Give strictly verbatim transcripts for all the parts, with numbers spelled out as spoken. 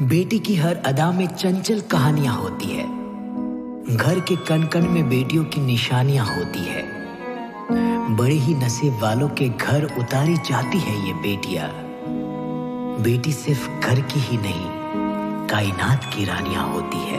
बेटी की हर अदा में चंचल कहानियां होती है। घर के कण कण में बेटियों की निशानियां होती है। बड़े ही नसीब वालों के घर उतारी जाती है ये बेटियां। बेटी सिर्फ घर की ही नहीं, कायनात की रानियां होती है।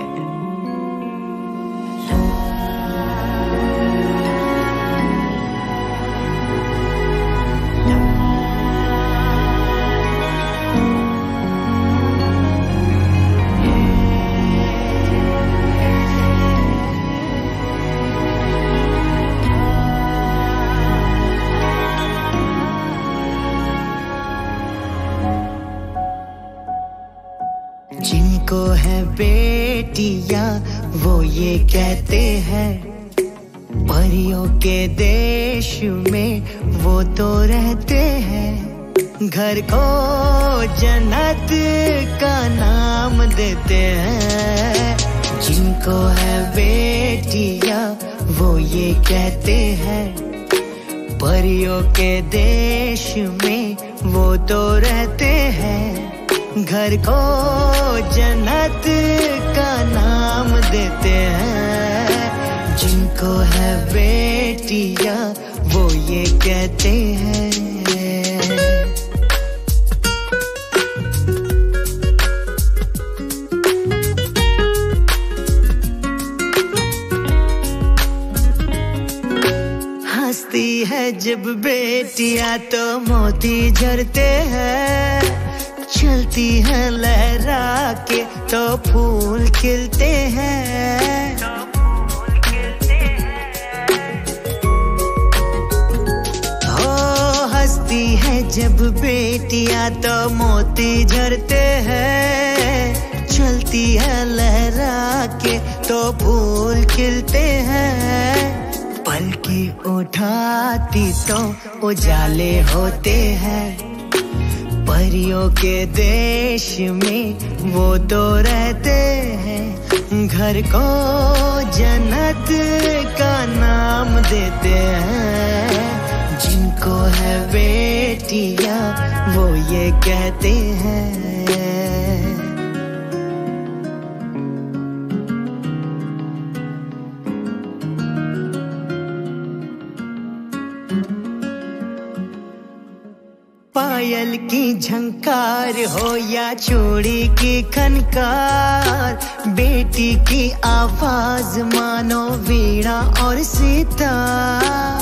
जिनको है बेटियां वो ये कहते हैं, परियों के देश में वो तो रहते हैं। घर को जन्नत का नाम देते हैं। जिनको है बेटियां वो ये कहते हैं, परियों के देश में वो तो रहते हैं। घर को जन्नत का नाम देते हैं। जिनको है बेटियां वो ये कहते हैं। हंसती है जब बेटियां तो मोती झरते हैं। चलती है लहरा के तो फूल खिलते हैं। हो हंसती है जब बेटियां तो मोती झरते हैं। चलती है लहरा के तो फूल खिलते हैं। पलकी उठाती तो उजाले होते हैं। परियों के देश में वो तो रहते हैं। घर को जन्नत का नाम देते हैं। जिनको है बेटियां वो ये कहते हैं। पायल की झंकार हो या चूड़ी की खनकार, बेटी की आवाज मानो वीणा और सितार।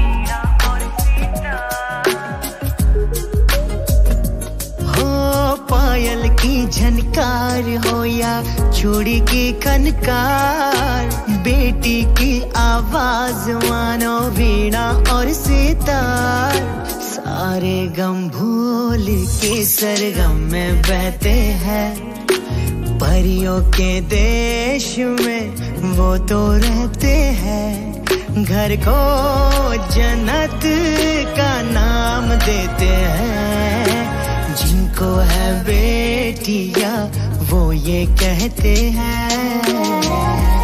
हो पायल की झनकार हो या चूड़ी की खनकार, बेटी की आवाज मानो वीणा और सितार। सारे गम भूल के सरगम में बहते हैं। परियों के देश में वो तो रहते हैं। घर को जन्नत का नाम देते हैं। जिनको है बेटियां वो ये कहते हैं।